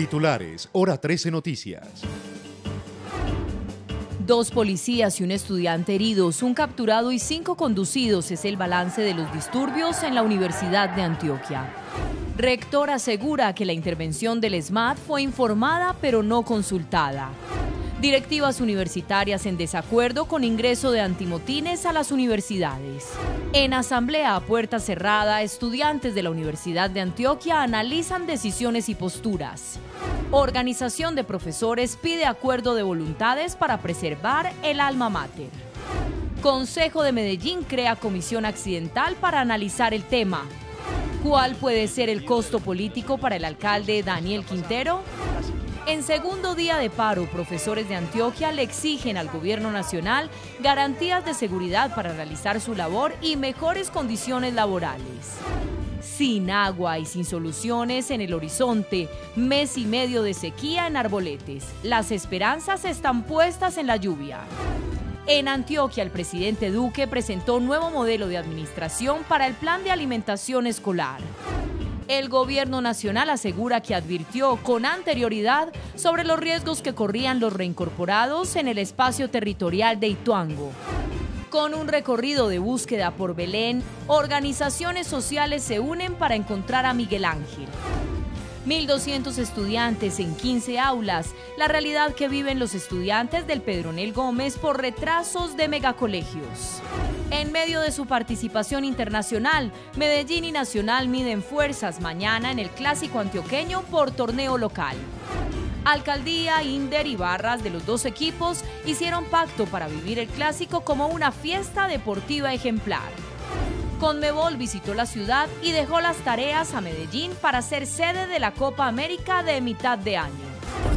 Titulares, Hora 13 Noticias. 2 policías y un estudiante heridos, un capturado y 5 conducidos es el balance de los disturbios en la Universidad de Antioquia. Rector asegura que la intervención del ESMAD fue informada pero no consultada. Directivas universitarias en desacuerdo con ingreso de antimotines a las universidades. En asamblea a puerta cerrada, estudiantes de la Universidad de Antioquia analizan decisiones y posturas. Organización de profesores pide acuerdo de voluntades para preservar el alma mater. Consejo de Medellín crea comisión accidental para analizar el tema. ¿Cuál puede ser el costo político para el alcalde Daniel Quintero? En segundo día de paro, profesores de Antioquia le exigen al gobierno nacional garantías de seguridad para realizar su labor y mejores condiciones laborales. Sin agua y sin soluciones en el horizonte, mes y medio de sequía en Arboletes. Las esperanzas están puestas en la lluvia. En Antioquia, el presidente Duque presentó un nuevo modelo de administración para el plan de alimentación escolar. El gobierno nacional asegura que advirtió con anterioridad sobre los riesgos que corrían los reincorporados en el espacio territorial de Ituango. Con un recorrido de búsqueda por Belén, organizaciones sociales se unen para encontrar a Miguel Ángel. 1.200 estudiantes en 15 aulas, la realidad que viven los estudiantes del Pedronel Gómez por retrasos de megacolegios. En medio de su participación internacional, Medellín y Nacional miden fuerzas mañana en el Clásico Antioqueño por torneo local. Alcaldía, Inder y barras de los 2 equipos hicieron pacto para vivir el Clásico como una fiesta deportiva ejemplar. Conmebol visitó la ciudad y dejó las tareas a Medellín para ser sede de la Copa América de mitad de año.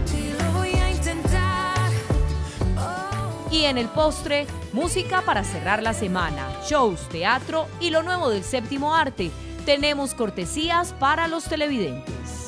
Y en el postre, música para cerrar la semana, shows, teatro y lo nuevo del séptimo arte. Tenemos cortesías para los televidentes.